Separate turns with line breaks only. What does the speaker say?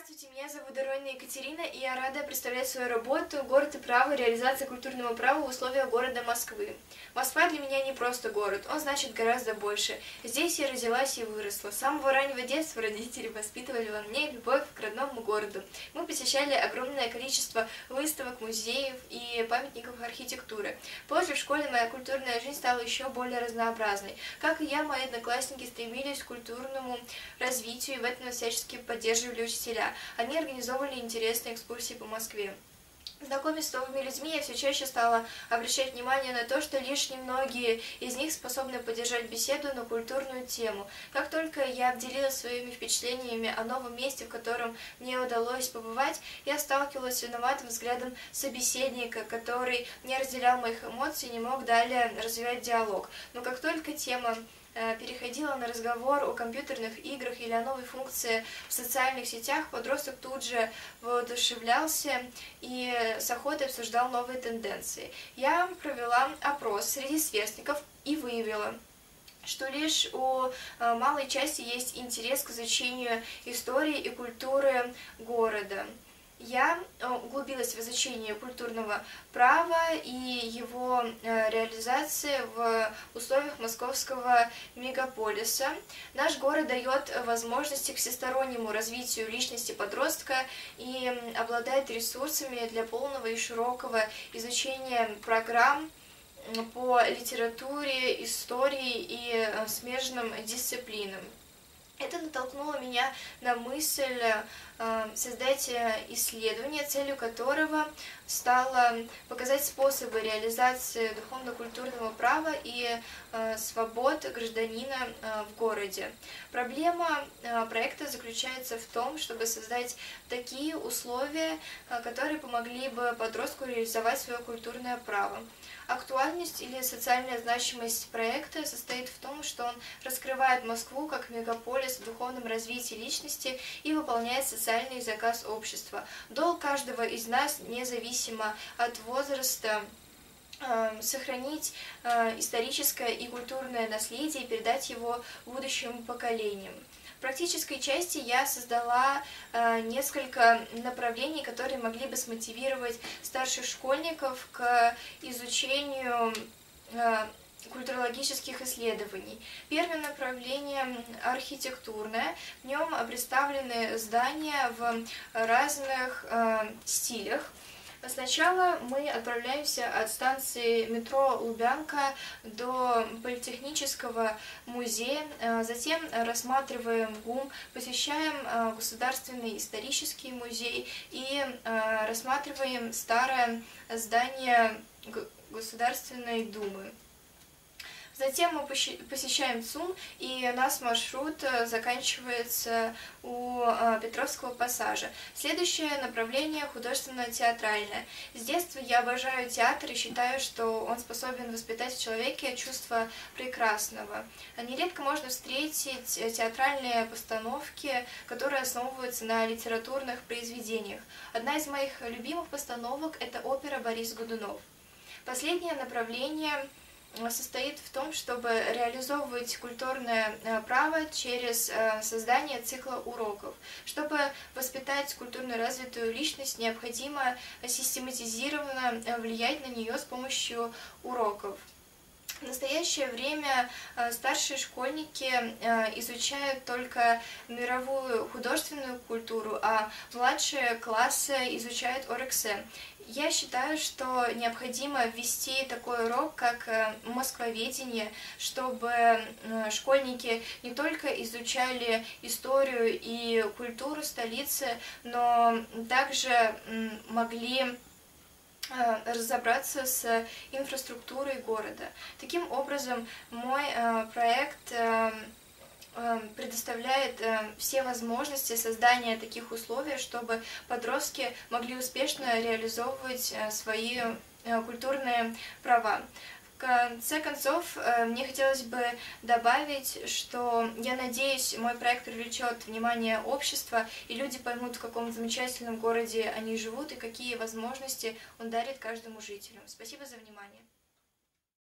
Здравствуйте, меня зовут Доронина Екатерина, и я рада представлять свою работу «Город и право. Реализация культурного права в условиях города Москвы». Москва для меня не просто город, он значит гораздо больше. Здесь я родилась и выросла. С самого раннего детства родители воспитывали во мне любовь к родному городу. Мы посещали огромное количество выставок, музеев и памятников архитектуры. Позже в школе моя культурная жизнь стала еще более разнообразной. Как и я, мои одноклассники стремились к культурному развитию, и в этом нас всячески поддерживали учителя. Они организовывали интересные экскурсии по Москве. Знакомясь с новыми людьми, я все чаще стала обращать внимание на то, что лишь немногие из них способны поддержать беседу на культурную тему. Как только я обделилась своими впечатлениями о новом месте, в котором мне удалось побывать, я сталкивалась с виноватым взглядом собеседника, который не разделял моих эмоций и не мог далее развивать диалог. Но как только тема переходила на разговор о компьютерных играх или о новой функции в социальных сетях, подросток тут же воодушевлялся и с охотой обсуждал новые тенденции. Я провела опрос среди сверстников и выявила, что лишь у малой части есть интерес к изучению истории и культуры города. Я углубилась в изучение культурного права и его реализации в условиях московского мегаполиса. Наш город дает возможности к всестороннему развитию личности подростка и обладает ресурсами для полного и широкого изучения программ по литературе, истории и смежным дисциплинам. Это натолкнуло меня на мысль создать исследование, целью которого стало показать способы реализации духовно-культурного права и свобод гражданина в городе. Проблема проекта заключается в том, чтобы создать такие условия, которые помогли бы подростку реализовать свое культурное право. Актуальность или социальная значимость проекта состоит в том, что он раскрывает Москву как мегаполис в духовном развитии личности и выполняет социальный заказ общества. Долг каждого из нас, независимо от возраста, сохранить историческое и культурное наследие и передать его будущим поколениям. В практической части я создала несколько направлений, которые могли бы смотивировать старших школьников к изучению культурологических исследований. Первое направление архитектурное. В нем представлены здания в разных стилях. Сначала мы отправляемся от станции метро Лубянка до Политехнического музея, затем рассматриваем ГУМ, посещаем Государственный исторический музей и рассматриваем старое здание Государственной Думы. Затем мы посещаем ЦУМ, и наш маршрут заканчивается у Петровского пассажа. Следующее направление художественно-театральное. С детства я обожаю театр и считаю, что он способен воспитать в человеке чувство прекрасного. Нередко можно встретить театральные постановки, которые основываются на литературных произведениях. Одна из моих любимых постановок – это опера «Борис Годунов». Последнее направление состоит в том, чтобы реализовывать культурное право через создание цикла уроков. Чтобы воспитать культурно развитую личность, необходимо систематизированно влиять на нее с помощью уроков. В настоящее время старшие школьники изучают только мировую художественную культуру, а младшие классы изучают ОРКС. Я считаю, что необходимо ввести такой урок, как москвоведение, чтобы школьники не только изучали историю и культуру столицы, но также могли разобраться с инфраструктурой города. Таким образом, мой проект предоставляет все возможности создания таких условий, чтобы подростки могли успешно реализовывать свои культурные права. В конце концов, мне хотелось бы добавить, что я надеюсь, мой проект привлечет внимание общества, и люди поймут, в каком замечательном городе они живут и какие возможности он дарит каждому жителю. Спасибо за внимание.